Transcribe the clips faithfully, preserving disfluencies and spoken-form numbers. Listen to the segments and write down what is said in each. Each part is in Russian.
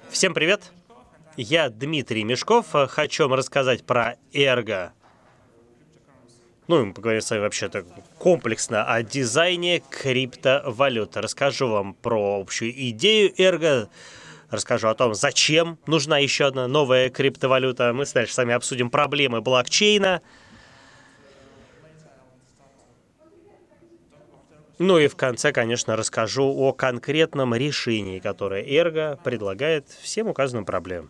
Всем привет! Я Дмитрий Мешков. Хочу вам рассказать про Ergo. Ну, и мы поговорим с вами вообще-то комплексно о дизайне криптовалюты. Расскажу вам про общую идею Ergo. Расскажу о том, зачем нужна еще одна новая криптовалюта. Мы дальше с вами обсудим проблемы блокчейна. Ну и в конце, конечно, расскажу о конкретном решении, которое Ergo предлагает всем указанным проблемам.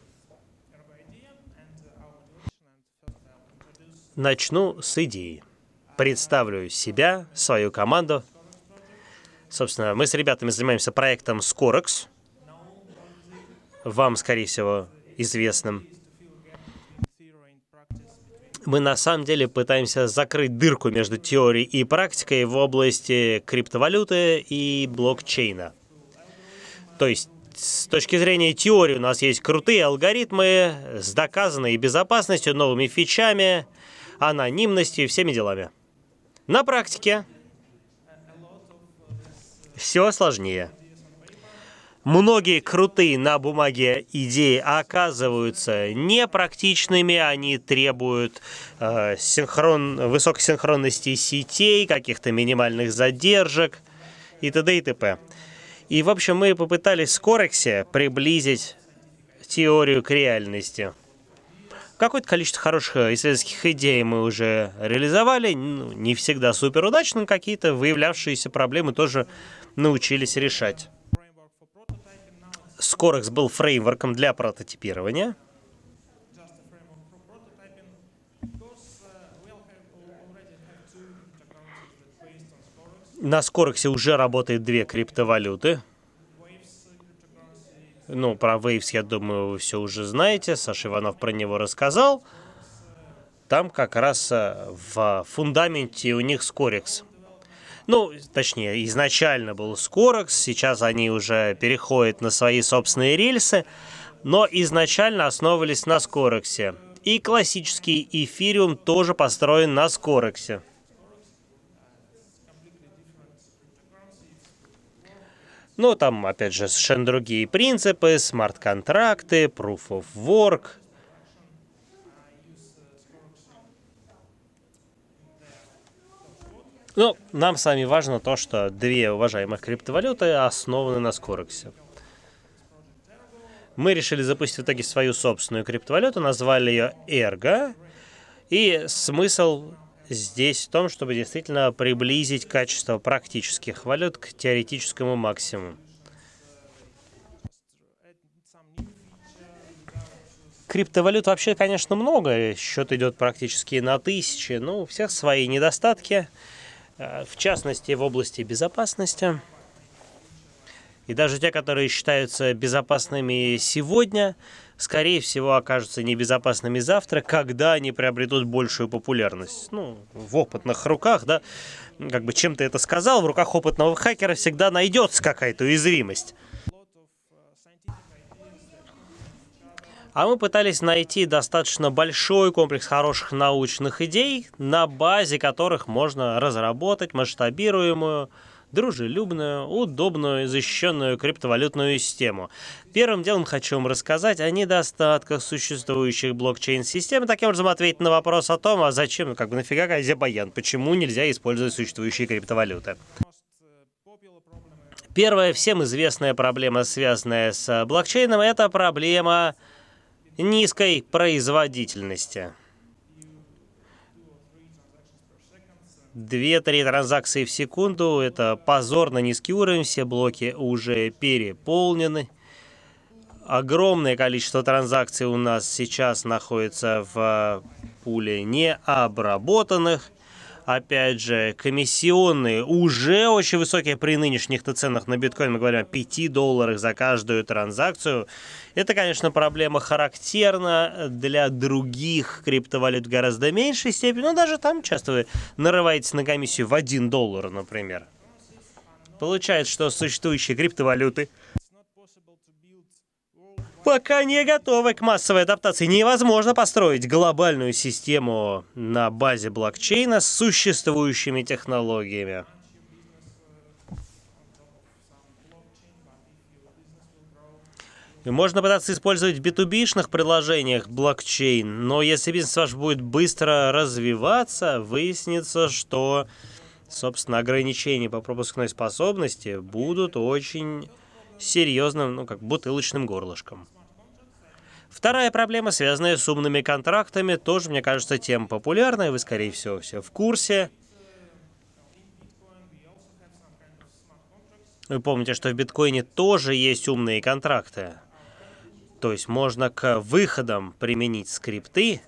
Начну с идеи. Представлю себя, свою команду. Собственно, мы с ребятами занимаемся проектом Scorex. Вам, скорее всего, известным. Мы на самом деле пытаемся закрыть дырку между теорией и практикой в области криптовалюты и блокчейна. То есть, с точки зрения теории, у нас есть крутые алгоритмы с доказанной безопасностью, новыми фичами, анонимностью и всеми делами. На практике все сложнее. Многие крутые на бумаге идеи оказываются непрактичными, они требуют э, синхрон, высокой синхронности сетей, каких-то минимальных задержек и т.д. и т.п. И, в общем, мы попытались в Scorex приблизить теорию к реальности. Какое-то количество хороших исследовательских идей мы уже реализовали, ну, не всегда суперудачно, но какие-то выявлявшиеся проблемы тоже научились решать. Scorex был фреймворком для прототипирования. На Scorex уже работает две криптовалюты. Ну, про Waves, я думаю, вы все уже знаете. Саша Иванов про него рассказал. Там как раз в фундаменте у них Scorex. Ну, точнее, изначально был Scorex, сейчас они уже переходят на свои собственные рельсы, но изначально основывались на Scorex. И классический эфириум тоже построен на Scorex. Ну, там, опять же, совершенно другие принципы, смарт-контракты, proof of work. Ну, нам с вами важно то, что две уважаемых криптовалюты основаны на Scorex. Мы решили запустить в итоге свою собственную криптовалюту, назвали ее Ergo. И смысл здесь в том, чтобы действительно приблизить качество практических валют к теоретическому максимуму. Криптовалют вообще, конечно, много. Счет идет практически на тысячи. Ну, у всех свои недостатки. В частности, в области безопасности. И даже те, которые считаются безопасными сегодня, скорее всего, окажутся небезопасными завтра, когда они приобретут большую популярность. Ну, в опытных руках, да, как бы чем ты это сказал, в руках опытного хакера всегда найдется какая-то уязвимость. А мы пытались найти достаточно большой комплекс хороших научных идей, на базе которых можно разработать масштабируемую, дружелюбную, удобную и защищенную криптовалютную систему. Первым делом хочу вам рассказать о недостатках существующих блокчейн-систем, таким образом ответить на вопрос о том, а зачем, ну как бы нафига Азербайджан, почему нельзя использовать существующие криптовалюты. Первая всем известная проблема, связанная с блокчейном, это проблема низкой производительности. две-три транзакции в секунду – это позорно низкий уровень, все блоки уже переполнены. Огромное количество транзакций у нас сейчас находится в пуле необработанных. Опять же, комиссионные уже очень высокие при нынешних-то ценах на биткоин. Мы говорим о пяти долларах за каждую транзакцию. Это, конечно, проблема характерна для других криптовалют в гораздо меньшей степени. Но даже там часто вы нарываетесь на комиссию в один доллар, например. Получается, что существующие криптовалюты пока не готовы к массовой адаптации. Невозможно построить глобальную систему на базе блокчейна с существующими технологиями. И можно пытаться использовать в би ту би-шных приложениях блокчейн, но если бизнес ваш будет быстро развиваться, выяснится, что, собственно, ограничения по пропускной способности будут очень серьезным, ну, как бутылочным горлышком. Вторая проблема, связанная с умными контрактами, тоже, мне кажется, тема популярная, вы, скорее всего, все в курсе. Вы помните, что в биткоине тоже есть умные контракты. То есть можно к выходам применить скрипты,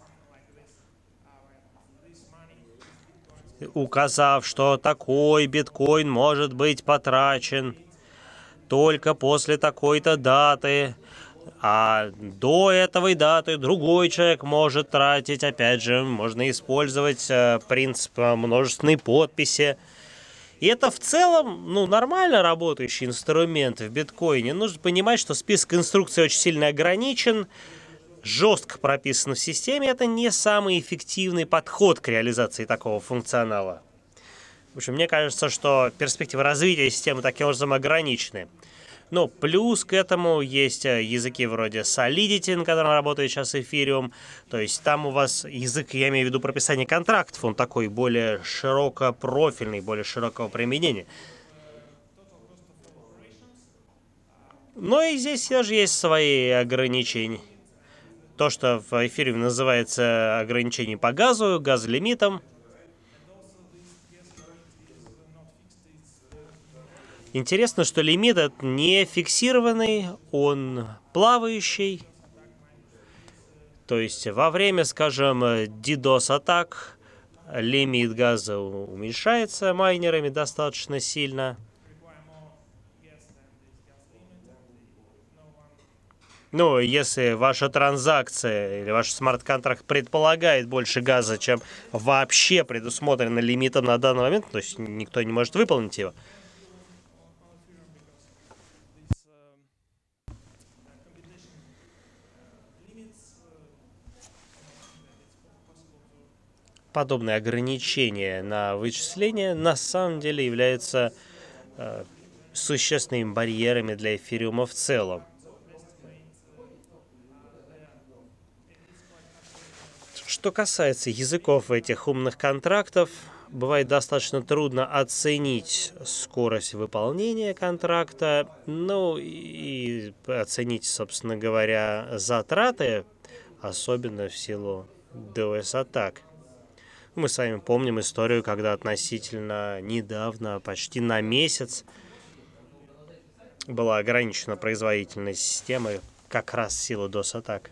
указав, что такой биткоин может быть потрачен только после такой-то даты, а до этой даты другой человек может тратить. Опять же, можно использовать принцип множественной подписи. И это в целом, ну, нормально работающий инструмент в биткоине. Нужно понимать, что список инструкций очень сильно ограничен, жестко прописан в системе. Это не самый эффективный подход к реализации такого функционала. В общем, мне кажется, что перспективы развития системы таким образом ограничены. Но плюс к этому есть языки вроде Solidity, на котором работает сейчас Ethereum. То есть там у вас язык, я имею в виду прописание контрактов, он такой более широкопрофильный, более широкого применения. Но и здесь тоже есть свои ограничения. То, что в Ethereum называется ограничение по газу, газлимитам. Интересно, что лимит этот не фиксированный, он плавающий. То есть во время, скажем, дидос-атак лимит газа уменьшается майнерами достаточно сильно. Ну, если ваша транзакция или ваш смарт-контракт предполагает больше газа, чем вообще предусмотрено лимитом на данный момент, то есть никто не может выполнить его. Подобные ограничения на вычисления на самом деле являются э, существенными барьерами для эфириума в целом. Что касается языков этих умных контрактов, бывает достаточно трудно оценить скорость выполнения контракта, ну и оценить, собственно говоря, затраты, особенно в силу дос-атак. Мы с вами помним историю, когда относительно недавно, почти на месяц, была ограничена производительность системы как раз в силу дос-атак.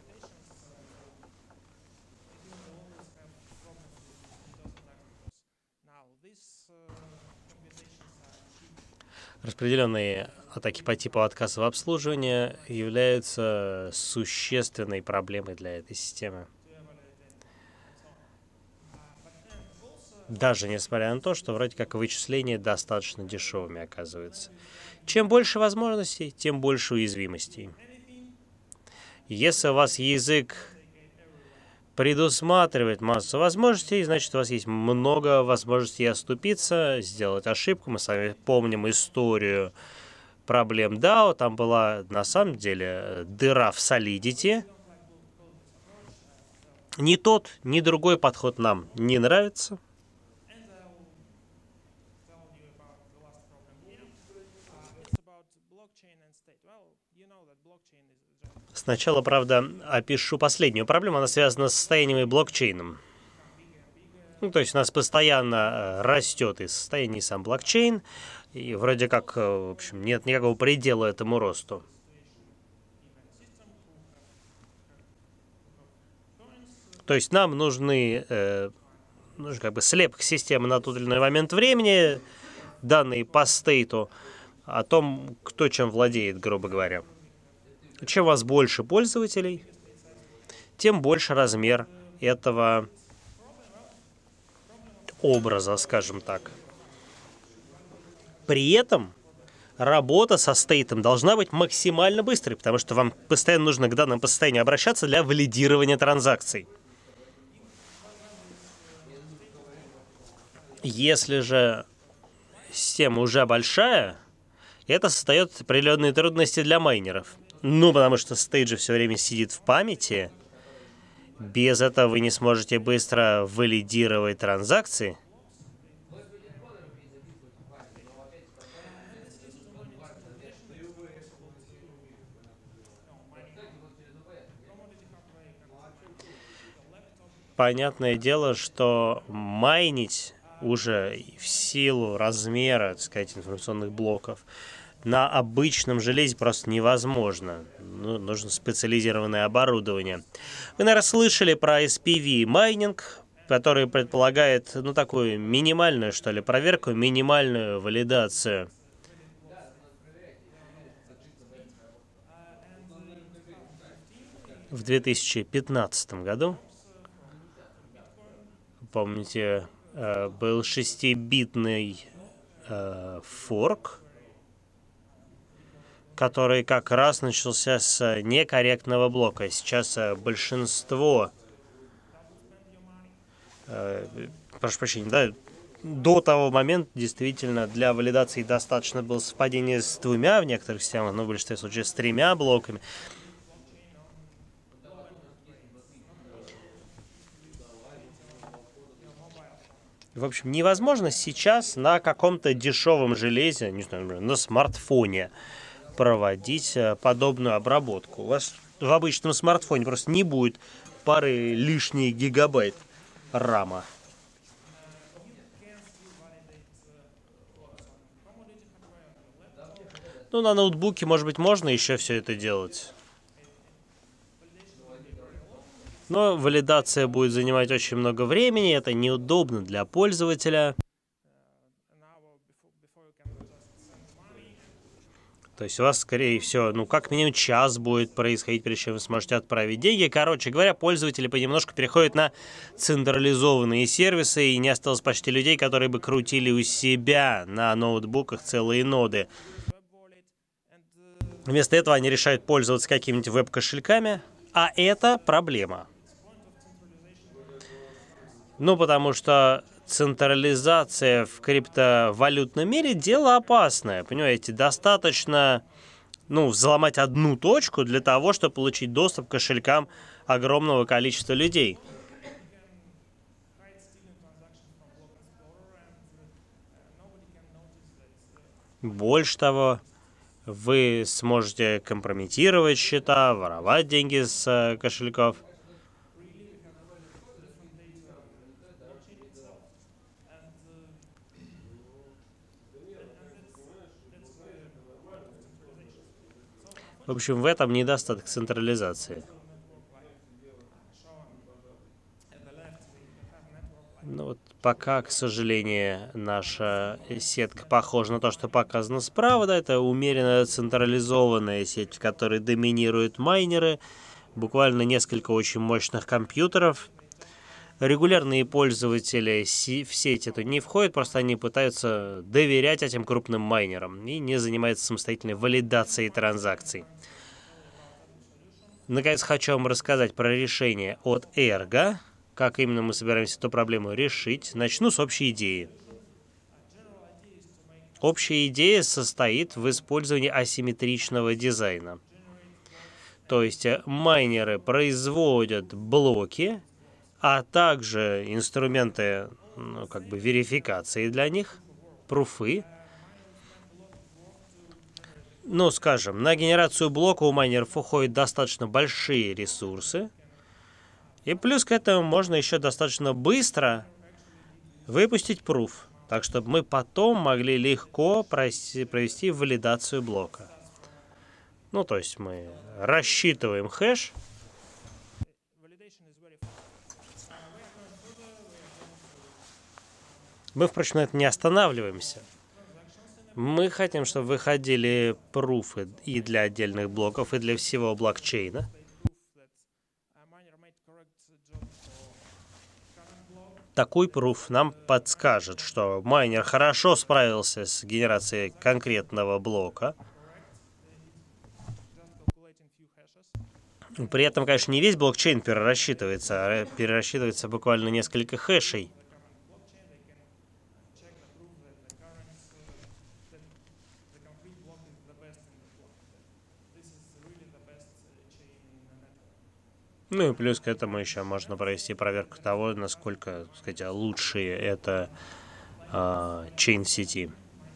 Распределенные атаки по типу отказа в обслуживании являются существенной проблемой для этой системы. Даже несмотря на то, что вроде как вычисления достаточно дешевыми оказываются. Чем больше возможностей, тем больше уязвимостей. Если у вас язык предусматривает массу возможностей, значит, у вас есть много возможностей оступиться, сделать ошибку. Мы с вами помним историю проблем дао. Там была, на самом деле, дыра в Solidity. Ни тот, ни другой подход нам не нравится. Сначала, правда, опишу последнюю проблему. Она связана с состоянием и блокчейном. Ну, то есть у нас постоянно растет и состояние сам блокчейн, и вроде как, в общем, нет никакого предела этому росту. То есть нам нужны, э, нужны как бы слепок системы на тот или иной момент времени, данные по стейту, о том, кто чем владеет, грубо говоря. Чем у вас больше пользователей, тем больше размер этого образа, скажем так. При этом работа со стейтом должна быть максимально быстрой, потому что вам постоянно нужно к данному состоянию обращаться для валидирования транзакций. Если же система уже большая, это создает определенные трудности для майнеров. Ну, потому что стейджи все время сидит в памяти. Без этого вы не сможете быстро валидировать транзакции. Понятное дело, что майнить уже в силу размера, так сказать, информационных блоков на обычном железе просто невозможно. Ну, нужно специализированное оборудование. Вы, наверное, слышали про эс пи ви майнинг, который предполагает, ну, такую минимальную, что ли, проверку, минимальную валидацию. В две тысячи пятнадцатом году, помните, был шестибитный форк, который как раз начался с некорректного блока. Сейчас большинство, э, прошу прощения, да, до того момента действительно для валидации достаточно было совпадение с двумя, в некоторых системах, но в большинстве случаев с тремя блоками. В общем, невозможно сейчас на каком-то дешевом железе, не знаю, например, на смартфоне проводить подобную обработку. У вас в обычном смартфоне просто не будет пары лишних гигабайт рама. Ну, на ноутбуке, может быть, можно еще все это делать. Но валидация будет занимать очень много времени, это неудобно для пользователя. То есть у вас, скорее всего, ну, как минимум час будет происходить, прежде чем вы сможете отправить деньги. Короче говоря, пользователи понемножку переходят на централизованные сервисы, и не осталось почти людей, которые бы крутили у себя на ноутбуках целые ноды. Вместо этого они решают пользоваться какими-нибудь веб-кошельками, а это проблема. Ну, потому что централизация в криптовалютном мире – дело опасное. Понимаете, достаточно, ну, взломать одну точку для того, чтобы получить доступ к кошелькам огромного количества людей. Больше того, вы сможете компрометировать счета, воровать деньги с кошельков. В общем, в этом недостаток централизации. Ну вот пока, к сожалению, наша сетка похожа на то, что показано справа. Да, это умеренно централизованная сеть, в которой доминируют майнеры. Буквально несколько очень мощных компьютеров. Регулярные пользователи в сеть эту не входят, просто они пытаются доверять этим крупным майнерам и не занимаются самостоятельной валидацией транзакций. Наконец, хочу вам рассказать про решение от Ergo. Как именно мы собираемся эту проблему решить. Начну с общей идеи. Общая идея состоит в использовании асимметричного дизайна. То есть майнеры производят блоки, а также инструменты, ну, как бы верификации для них, пруфы. Ну, скажем, на генерацию блока у майнеров уходят достаточно большие ресурсы. И плюс к этому можно еще достаточно быстро выпустить пруф, так чтобы мы потом могли легко провести валидацию блока. Ну, то есть мы рассчитываем хэш. Мы, впрочем, на это не останавливаемся. Мы хотим, чтобы выходили пруфы и для отдельных блоков, и для всего блокчейна. Такой пруф нам подскажет, что майнер хорошо справился с генерацией конкретного блока. При этом, конечно, не весь блокчейн перерасчитывается, а перерасчитывается буквально несколько хэшей. Ну и плюс к этому еще можно провести проверку того, насколько, так сказать, лучшие это э, чейн сети.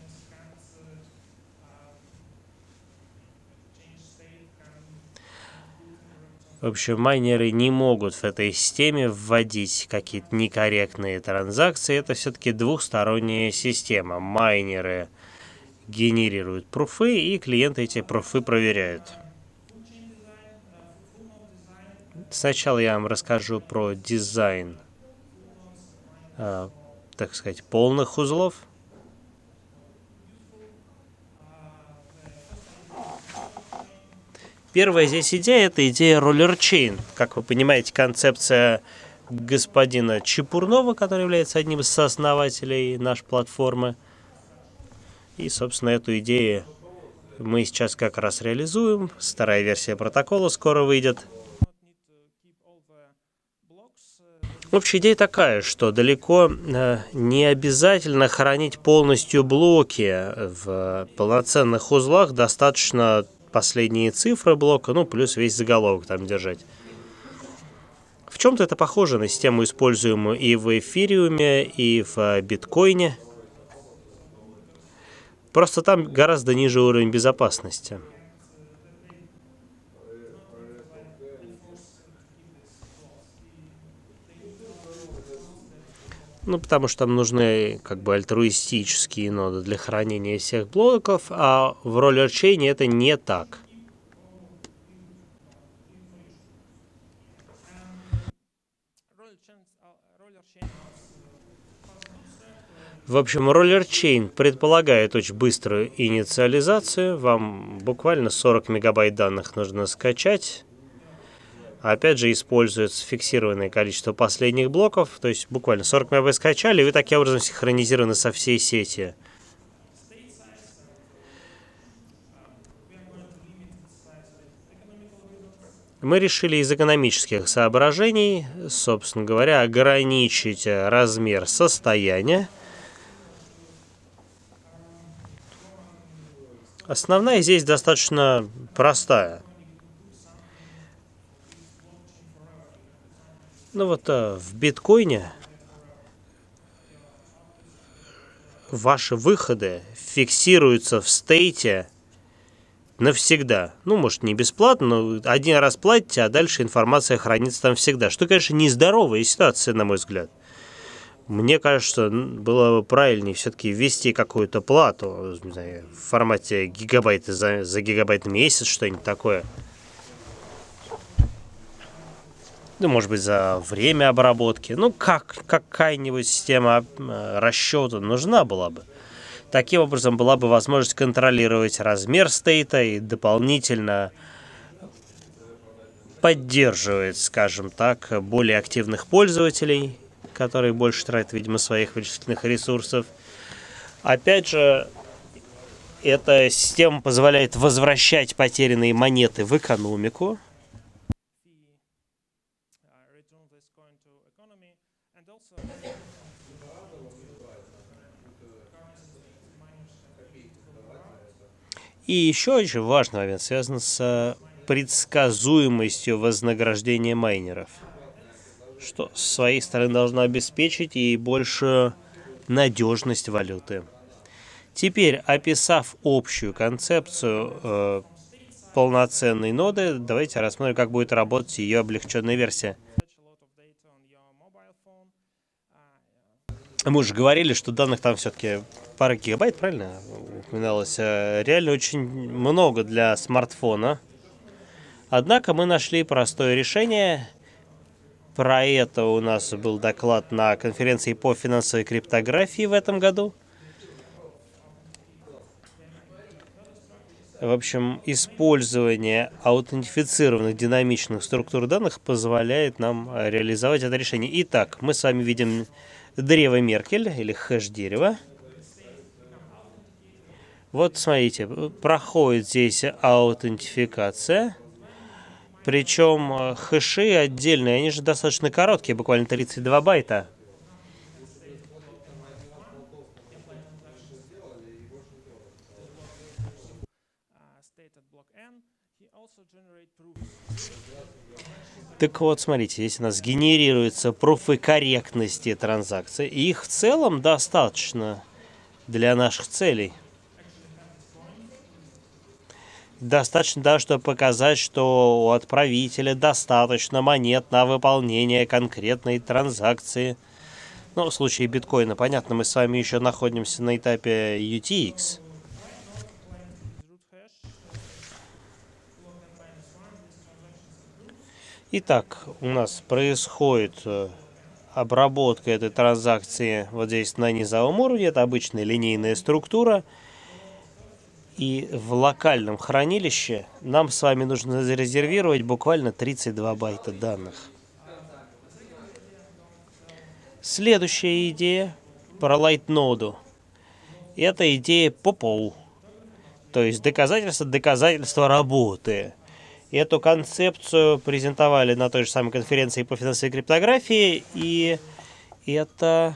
В общем, майнеры не могут в этой системе вводить какие-то некорректные транзакции. Это все-таки двухсторонняя система. Майнеры генерируют пруфы, и клиенты эти пруфы проверяют. Сначала я вам расскажу про дизайн, э, так сказать, полных узлов. Первая здесь идея – это идея роллер-чейн. Как вы понимаете, концепция господина Чепурнова, который является одним из сооснователей нашей платформы. И, собственно, эту идею мы сейчас как раз реализуем. Старая версия протокола скоро выйдет. Общая идея такая, что далеко не обязательно хранить полностью блоки в полноценных узлах. Достаточно последние цифры блока, ну, плюс весь заголовок там держать. В чем-то это похоже на систему, используемую и в эфириуме, и в биткоине. Просто там гораздо ниже уровень безопасности. Ну, потому что там нужны как бы альтруистические ноды для хранения всех блоков, а в роллер-чейне это не так. В общем, роллер-чейн предполагает очень быструю инициализацию. Вам буквально сорок мегабайт данных нужно скачать. Опять же, используется фиксированное количество последних блоков. То есть буквально сорок мегабайт скачали, и вы таким образом синхронизированы со всей сети. Мы решили из экономических соображений, собственно говоря, ограничить размер состояния. Основная здесь достаточно простая. Ну вот в биткоине ваши выходы фиксируются в стейте навсегда. Ну, может, не бесплатно, но один раз платите, а дальше информация хранится там всегда. Что, конечно, нездоровая ситуация, на мой взгляд. Мне кажется, было бы правильнее все-таки ввести какую-то плату, не знаю, в формате гигабайта за, за гигабайт в месяц, что-нибудь такое. Ну, может быть, за время обработки. Ну, как какая-нибудь система расчета нужна была бы. Таким образом, была бы возможность контролировать размер стейта и дополнительно поддерживать, скажем так, более активных пользователей, которые больше тратят, видимо, своих вычислительных ресурсов. Опять же, эта система позволяет возвращать потерянные монеты в экономику. И еще очень важный момент связан с предсказуемостью вознаграждения майнеров, что с своей стороны должно обеспечить и большую надежность валюты. Теперь, описав общую концепцию э, полноценной ноды, давайте рассмотрим, как будет работать ее облегченная версия. Мы уже говорили, что данных там все-таки пара гигабайт, правильно упоминалось? Реально очень много для смартфона. Однако мы нашли простое решение. Про это у нас был доклад на конференции по финансовой криптографии в этом году. В общем, использование аутентифицированных динамичных структур данных позволяет нам реализовать это решение. Итак, мы с вами видим древо Меркель или хэш-дерево. Вот смотрите, проходит здесь аутентификация. Причем хэши отдельные, они же достаточно короткие, буквально тридцать два байта. Так вот, смотрите, здесь у нас генерируются пруфы корректности транзакций, и их в целом достаточно для наших целей. Достаточно, да, чтобы показать, что у отправителя достаточно монет на выполнение конкретной транзакции. Ну, в случае биткоина, понятно, мы с вами еще находимся на этапе ю ти экс. Итак, у нас происходит обработка этой транзакции вот здесь на низовом уровне. Это обычная линейная структура. И в локальном хранилище нам с вами нужно зарезервировать буквально тридцать два байта данных. Следующая идея про лайтноду. Это идея попоу. То есть доказательство доказательства работы. Эту концепцию презентовали на той же самой конференции по финансовой криптографии. И это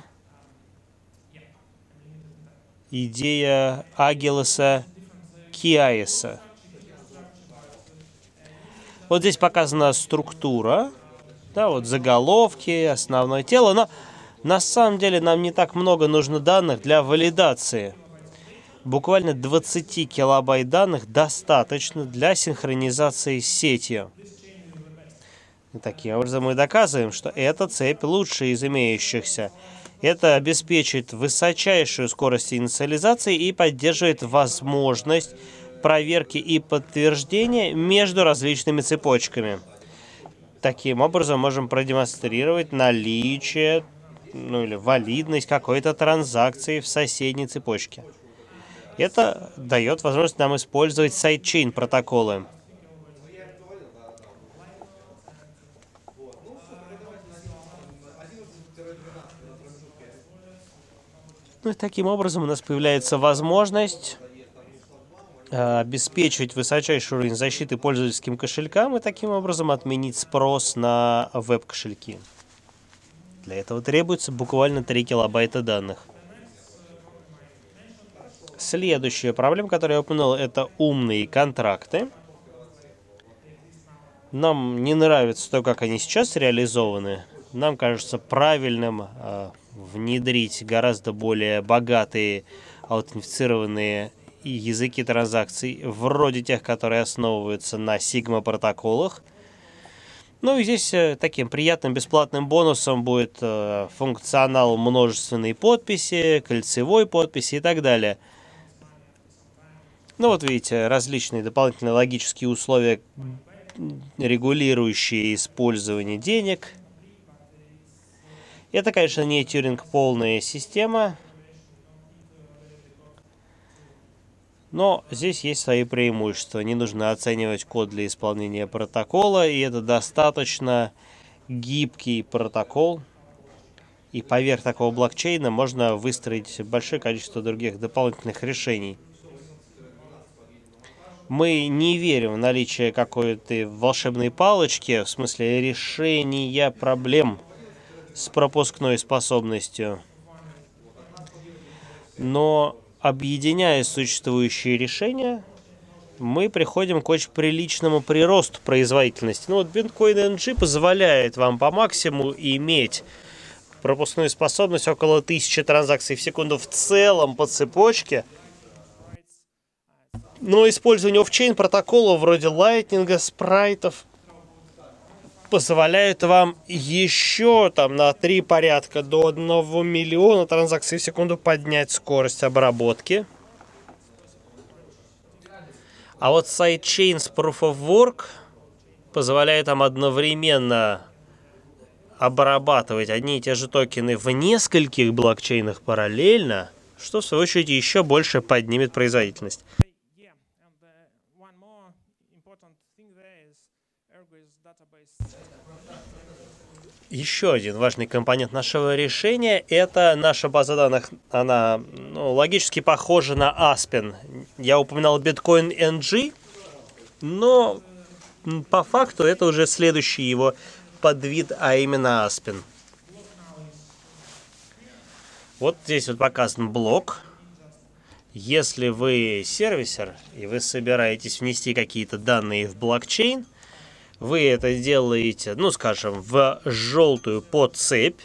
идея Агилеса Киаиса. Вот здесь показана структура. Да, вот заголовки, основное тело. Но на самом деле нам не так много нужно данных для валидации. Буквально двадцать килобайт данных достаточно для синхронизации с сетью. И таким образом мы доказываем, что эта цепь лучшая из имеющихся. Это обеспечивает высочайшую скорость инициализации и поддерживает возможность проверки и подтверждения между различными цепочками. Таким образом можем продемонстрировать наличие, ну или валидность какой-то транзакции в соседней цепочке. Это дает возможность нам использовать сайдчейн протоколы. Ну и таким образом у нас появляется возможность э, обеспечивать высочайший уровень защиты пользовательским кошелькам и таким образом отменить спрос на веб-кошельки. Для этого требуется буквально три килобайта данных. Следующая проблема, которую я упомянул, это умные контракты. Нам не нравится то, как они сейчас реализованы. Нам кажется правильным э, внедрить гораздо более богатые аутентифицированные языки транзакций, вроде тех, которые основываются на сигма-протоколах. Ну и здесь э, таким приятным бесплатным бонусом будет э, функционал множественной подписи, кольцевой подписи и так далее. Ну вот видите, различные дополнительные логические условия, регулирующие использование денег. Это, конечно, не Тьюринг полная система, но здесь есть свои преимущества. Не нужно оценивать код для исполнения протокола, и это достаточно гибкий протокол. И поверх такого блокчейна можно выстроить большое количество других дополнительных решений. Мы не верим в наличие какой-то волшебной палочки, в смысле решения проблем с пропускной способностью. Но объединяя существующие решения, мы приходим к очень приличному приросту производительности. Ну вот Bitcoin эн джи позволяет вам по максимуму иметь пропускную способность около тысячи транзакций в секунду в целом по цепочке. Но использование офчейн протокола вроде Lightning, спрайтов позволяет вам еще там на три порядка до одного миллиона транзакций в секунду поднять скорость обработки. А вот Sidechains Proof of Work позволяет нам одновременно обрабатывать одни и те же токены в нескольких блокчейнах параллельно, что в свою очередь еще больше поднимет производительность. Еще один важный компонент нашего решения – это наша база данных. Она ну, логически похожа на Aspen. Я упоминал Bitcoin эн джи, но по факту это уже следующий его подвид, а именно Aspen. Вот здесь вот показан блок. Если вы сервисер и вы собираетесь внести какие-то данные в блокчейн, вы это делаете, ну, скажем, в желтую подцепь.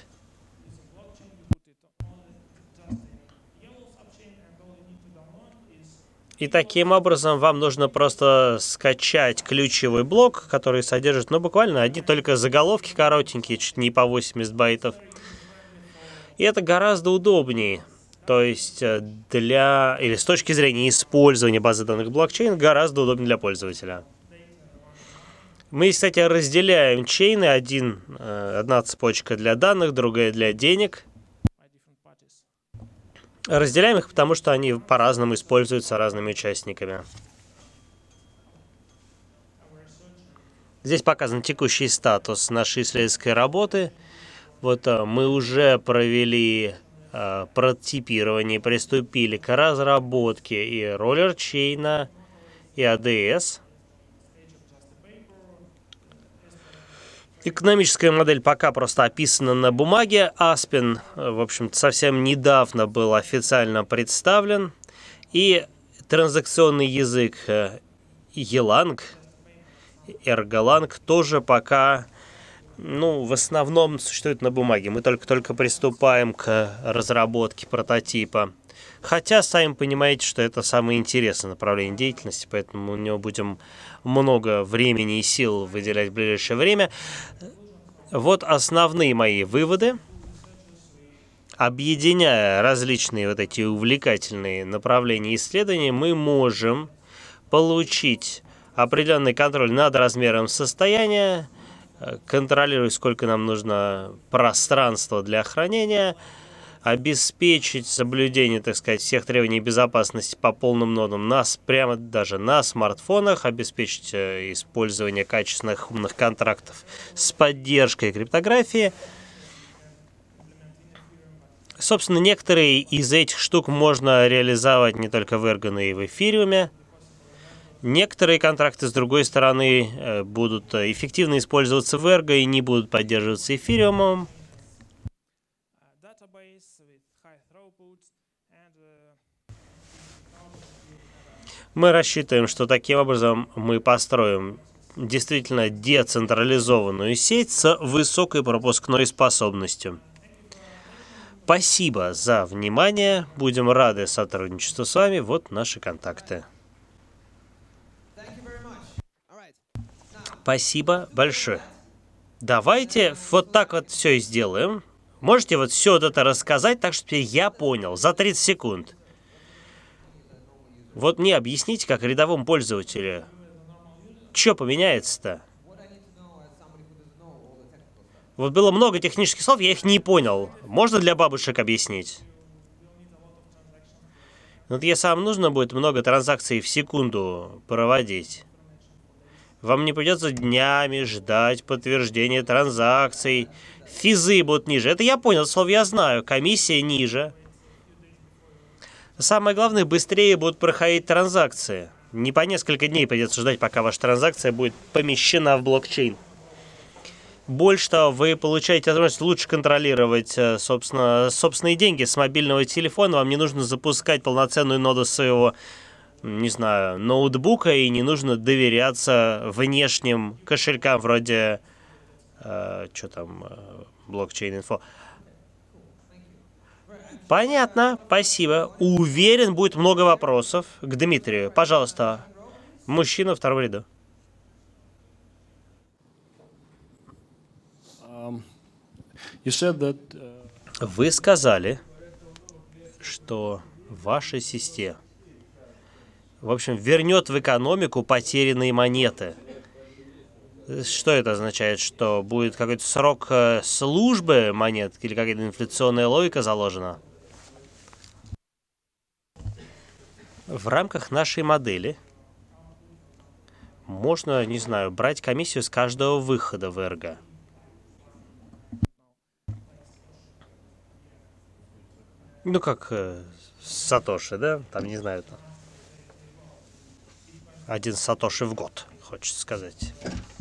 И таким образом вам нужно просто скачать ключевой блок, который содержит, ну, буквально одни только заголовки коротенькие, чуть не по восемьдесят байтов. И это гораздо удобнее. То есть для, или с точки зрения использования базы данных блокчейн, гораздо удобнее для пользователя. Мы, кстати, разделяем чейны. Один, одна цепочка для данных, другая для денег. Разделяем их, потому что они по-разному используются разными участниками. Здесь показан текущий статус нашей исследовательской работы. Вот мы уже провели э, прототипирование, приступили к разработке и роллер-чейна, и эй ди эс. Экономическая модель пока просто описана на бумаге. Аспен, в общем-то, совсем недавно был официально представлен. И транзакционный язык Erlang, Ergolang тоже пока, ну, в основном существует на бумаге. Мы только-только приступаем к разработке прототипа. Хотя, сами понимаете, что это самое интересное направление деятельности, поэтому у него будем много времени и сил выделять в ближайшее время. Вот основные мои выводы. Объединяя различные вот эти увлекательные направления исследований, мы можем получить определенный контроль над размером состояния, контролировать, сколько нам нужно пространства для хранения, обеспечить соблюдение, так сказать, всех требований безопасности по полным нодам, нас прямо даже на смартфонах, обеспечить использование качественных умных контрактов с поддержкой криптографии. Собственно, некоторые из этих штук можно реализовать не только в Ergo, но и в эфириуме. Некоторые контракты, с другой стороны, будут эффективно использоваться в Ergo и не будут поддерживаться эфириумом. Мы рассчитываем, что таким образом мы построим действительно децентрализованную сеть с высокой пропускной способностью. Спасибо за внимание. Будем рады сотрудничеству с вами. Вот наши контакты. Спасибо большое. Давайте вот так вот все и сделаем. Можете вот все вот это рассказать так, чтобы я понял за тридцать секунд. Вот мне объясните, как рядовому пользователю, что поменяется-то? Вот было много технических слов, я их не понял. Можно для бабушек объяснить? Вот если вам нужно будет много транзакций в секунду проводить, вам не придется днями ждать подтверждения транзакций. Физы будут ниже. Это я понял, слово я знаю. Комиссия ниже. Самое главное, быстрее будут проходить транзакции. Не по несколько дней придется ждать, пока ваша транзакция будет помещена в блокчейн. Больше того, вы получаете возможность лучше контролировать, собственно, собственные деньги с мобильного телефона. Вам не нужно запускать полноценную ноду своего, не знаю, ноутбука, и не нужно доверяться внешним кошелькам вроде, э, что там, э, блокчейн-инфо. Понятно, спасибо. Уверен, будет много вопросов к Дмитрию. Пожалуйста, мужчина второго ряда. Вы сказали, что ваша система, в общем, вернет в экономику потерянные монеты. Что это означает? Что будет какой-то срок службы монет или какая-то инфляционная логика заложена? В рамках нашей модели можно, не знаю, брать комиссию с каждого выхода в Ergo. Ну, как э, Сатоши, да? Там, не знаю, там. Один Сатоши в год, хочется сказать.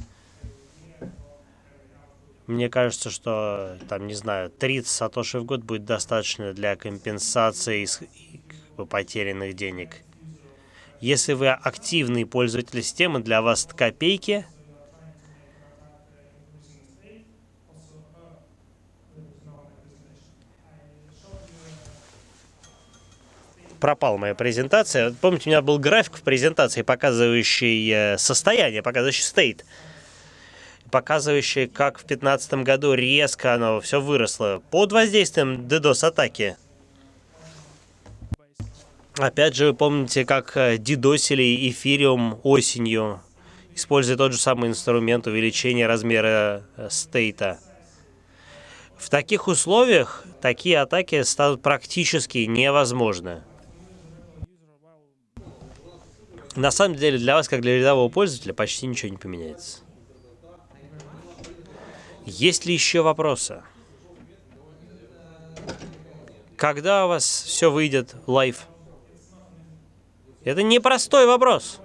Мне кажется, что, там, не знаю, тридцать Сатоши в год будет достаточно для компенсации потерянных денег. Если вы активный пользователь системы, для вас это копейки. Пропала моя презентация. Помните, у меня был график в презентации, показывающий состояние, показывающий state, показывающий, как в две тысячи пятнадцатом году резко оно все выросло под воздействием ддос-атаки. Опять же, вы помните, как дидосили эфириум осенью, используя тот же самый инструмент увеличения размера стейта. В таких условиях такие атаки станут практически невозможны. На самом деле, для вас, как для рядового пользователя, почти ничего не поменяется. Есть ли еще вопросы? Когда у вас все выйдет лайв? Это непростой вопрос.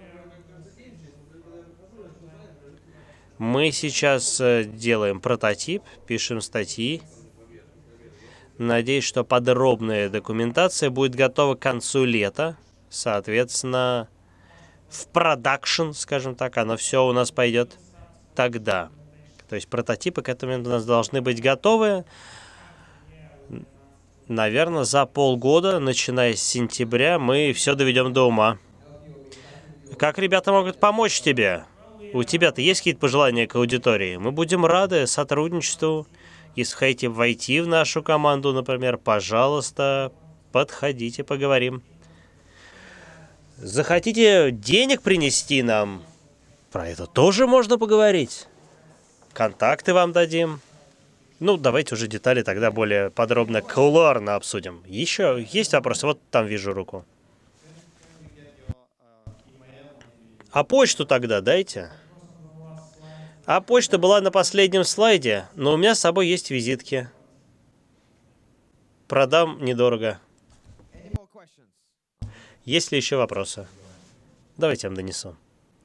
Мы сейчас делаем прототип, пишем статьи. Надеюсь, что подробная документация будет готова к концу лета. Соответственно, в продакшн, скажем так, оно все у нас пойдет тогда. То есть прототипы к этому моменту у нас должны быть готовы, наверное, за полгода, начиная с сентября, мы все доведем до ума. Как ребята могут помочь тебе? У тебя-то есть какие-то пожелания к аудитории? Мы будем рады сотрудничеству. Если хотите войти в нашу команду, например, пожалуйста, подходите, поговорим. Захотите денег принести нам? Про это тоже можно поговорить. Контакты вам дадим. Ну, давайте уже детали тогда более подробно, кулуарно обсудим. Еще есть вопросы? Вот там вижу руку. А почту тогда дайте. А почта была на последнем слайде, но у меня с собой есть визитки. Продам недорого. Есть ли еще вопросы? Давайте я вам донесу.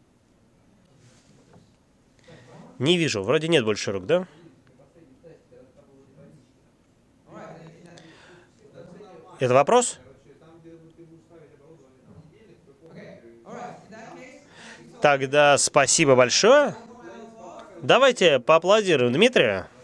Не вижу. Вроде нет больше рук, да? Это вопрос? Тогда спасибо большое. Давайте поаплодируем Дмитрию.